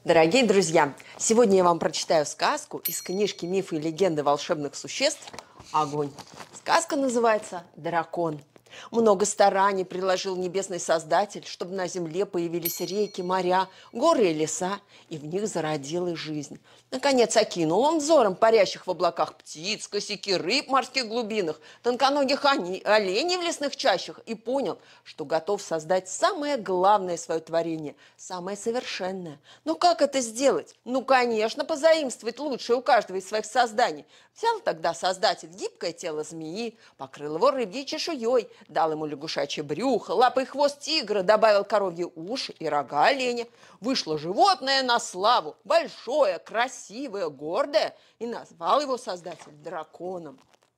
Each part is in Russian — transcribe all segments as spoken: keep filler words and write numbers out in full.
Дорогие друзья, сегодня я вам прочитаю сказку из книжки «Мифы и легенды волшебных существ. Огонь». Сказка называется «Дракон». Много стараний приложил небесный создатель, чтобы на земле появились реки, моря, горы и леса, и в них зародилась жизнь. Наконец окинул он взором парящих в облаках птиц, косяки рыб в морских глубинах, тонконогих оленей в лесных чащах и понял, что готов создать самое главное свое творение, самое совершенное. Но как это сделать? Ну, конечно, позаимствовать лучшее у каждого из своих созданий. Взял тогда создатель гибкое тело змеи, покрыл его рыбьей чешуей, дал ему лягушачье брюхо, лапы и хвост тигра, добавил коровьи уши и рога оленя. Вышло животное на славу, большое, красивое, гордое, и назвал его создатель драконом.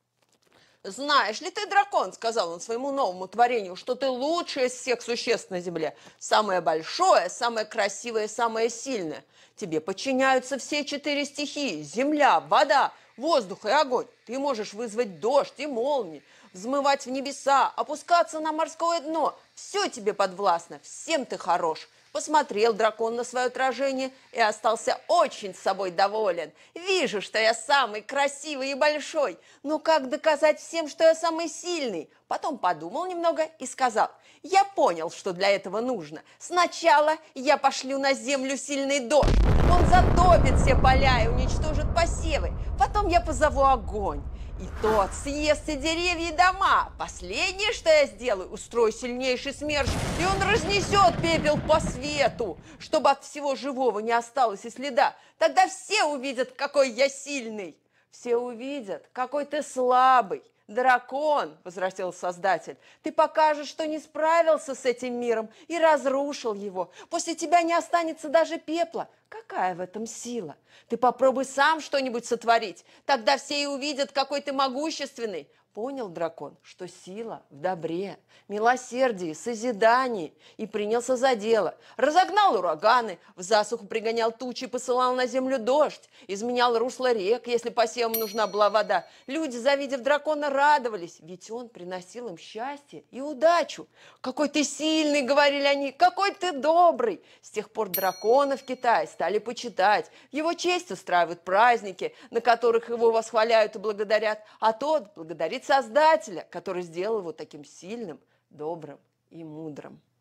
«Знаешь ли ты, дракон, — сказал он своему новому творению, — что ты лучший из всех существ на земле, самое большое, самое красивое, самое сильное. Тебе подчиняются все четыре стихии — земля, вода, воздух и огонь. Ты можешь вызвать дождь и молнии, взмывать в небеса, опускаться на морское дно. Все тебе подвластно, всем ты хорош». Посмотрел дракон на свое отражение и остался очень с собой доволен. «Вижу, что я самый красивый и большой, но как доказать всем, что я самый сильный?» Потом подумал немного и сказал: «Я понял, что для этого нужно. Сначала я пошлю на землю сильный дождь. Он затопит все поля и уничтожит посевы. Потом я позову огонь, и тот съест все деревья и дома. Последнее, что я сделаю, устрою сильнейший смерч, и он разнесет пепел по свету, чтобы от всего живого не осталось и следа. Тогда все увидят, какой я сильный». «Все увидят, какой ты слабый. Дракон, — возразил создатель, — ты покажешь, что не справился с этим миром и разрушил его. После тебя не останется даже пепла. Какая в этом сила? Ты попробуй сам что-нибудь сотворить, тогда все и увидят, какой ты могущественный». Понял дракон, что сила в добре, милосердии, созидании, и принялся за дело. Разогнал ураганы, в засуху пригонял тучи, посылал на землю дождь, изменял русло рек, если посевам нужна была вода. Люди, завидев дракона, радовались, ведь он приносил им счастье и удачу. «Какой ты сильный, — говорили они, — какой ты добрый!» С тех пор дракона в Китае стали почитать. В его честь устраивают праздники, на которых его восхваляют и благодарят, а тот благодарит Создателя, который сделал его таким сильным, добрым и мудрым.